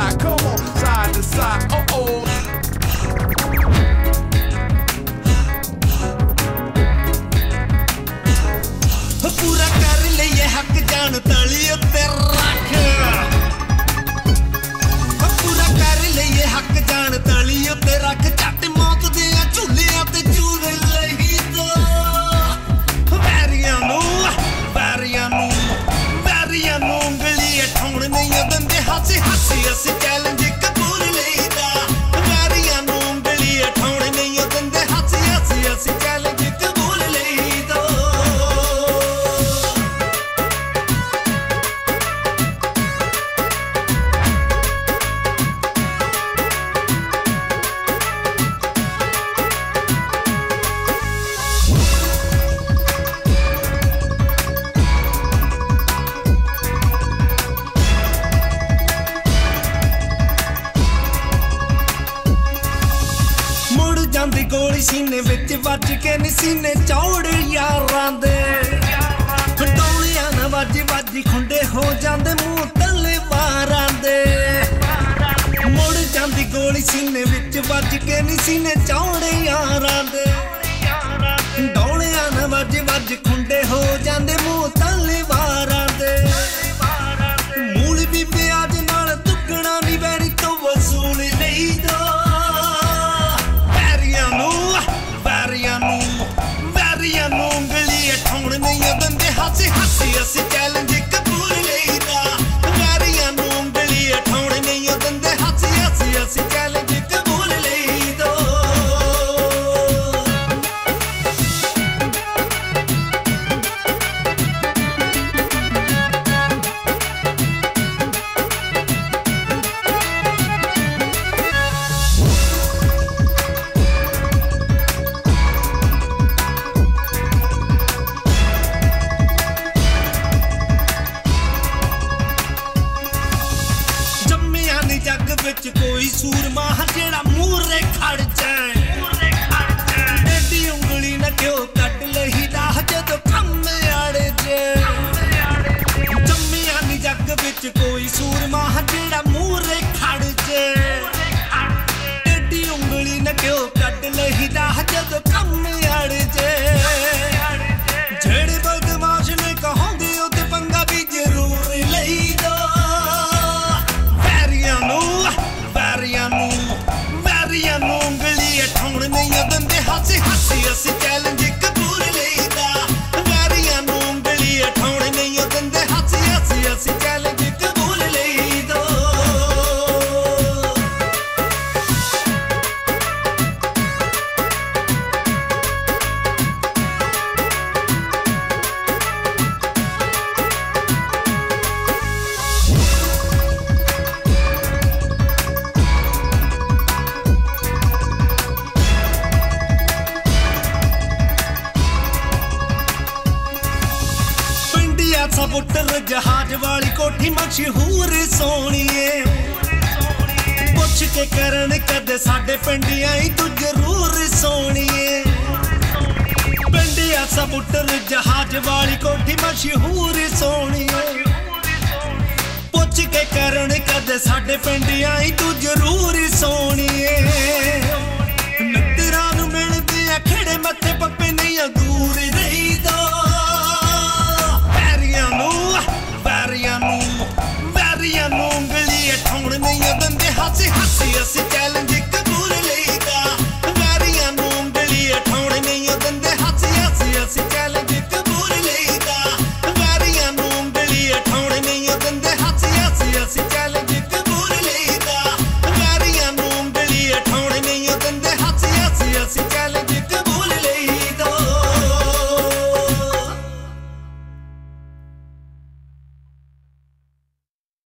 side, come on, side to side, uh-oh. पूरा कर लिए हक जान ताली उत्ते रख पूरा कर लिए हक जान ताली उत्ते रख झट मौत दे झूलियां ते झूल लही तो वैरियां नूं गली ठौण नहीं दंदे हसी हसी असी चैलेंज कबूल लईदा वैरियां नूं गली ठौण नहीं दंदे हसी हसी असी चैलेंज कबूल लईदा ਜਾਂਦੀ ਗੋਲੀ ਸੀਨੇ ਵਿੱਚ ਵੱਜ ਕੇ ਨੀ ਸੀਨੇ ਚੌੜ ਯਾਰਾਂ ਦੇ ਡੋਲੀਆਂ ਨਾ ਵੱਜ ਵੱਜ ਖੁੰਡੇ ਹੋ ਜਾਂਦੇ ਮੂੰਹ ਤਲਵਾਰਾਂ ਦੇ ਮੁੜ ਜਾਂਦੀ ਗੋਲੀ ਸੀਨੇ ਵਿੱਚ ਵੱਜ ਕੇ ਨੀ ਸੀਨੇ ਚੌੜ ਯਾਰਾਂ ਦੇ ਡੋਲੀਆਂ ਨਾ ਵੱਜ ਵੱਜ ਖੁੰਡੇ ਹੋ ਜਾਂਦੇ ਮੂੰਹ ਤਲਵਾਰਾਂ ਦੇ ਮੂਲ ਵੀ ਪਿਆਜ ਨਾਲ ਦੁੱਗਣਾ ਨੀ ਵੈਰੀ ਤੋਂ ਵਸੂਲ ਲਈਦਾ ਵੈਰੀਆਂ ਨੂੰ ਗਲੀ ਠੌਣ ਨਹੀਂ ਦੰਦੇ ਹੱਸੀ ਹੱਸੀ ਅਸੀਂ ਚੈਲੰਜ ਕਬੂਲ ਲਈਦਾ ਵੈਰੀਆਂ ਨੂੰ ਗਲੀ ਠੌਣ ਨਹੀਂ ਦੰਦੇ ਹੱਸੀ ਹੱਸੀ ਅਸੀਂ ਚੈਲੰਜ ਕਬੂਲ ਲਈਦਾ जग विच कोई सूरमा जेड़ा मूरे खड़ जाए एडी उंगली न क्यों कट लहीदा जदों कम आड़े जे जम्मिया नी जग विच कोई सूरमा जेड़ा मूरे खड़ जाए एडी उंगली न क्यों कट लहीदा जदों कम आड़े जे जेड़े बदमाश ने कहोंगे ओते पंगा भी जरूर लईदा ਵੈਰੀਆਂ ਨੂੰ ਗਲੀ ਠੌਣ ਨਹੀਂ ਦੰਦੇ ਹੱਸੀ ਹੱਸੀ ਅਸੀਂ ਚੈਲੰਜ ਕਬੂਲ ਲਈਦਾ ਵੈਰੀਆਂ ਨੂੰ ਗਲੀ ਠੌਣ ਨਹੀਂ ਦੰਦੇ ਹੱਸੀ ਹੱਸੀ ਅਸੀਂ ਚੈਲੰਜ ਕਬੂਲ ਲਈਦਾ बुटर जहाज वाली कोठी मशहूर सोनिए पुछ के करन कदे साडे पिंडियां तू जरूर सोनिए पिंडिया सा बुटर जहाज वाली कोठी मशहूर सोनिए पुछ के करन कदे साडे पिंडियां तू जरूर सोनिए मित्तरां नूं मिलदे आ खिड़े मत्थे पप्पे नहीं दूर रहीदा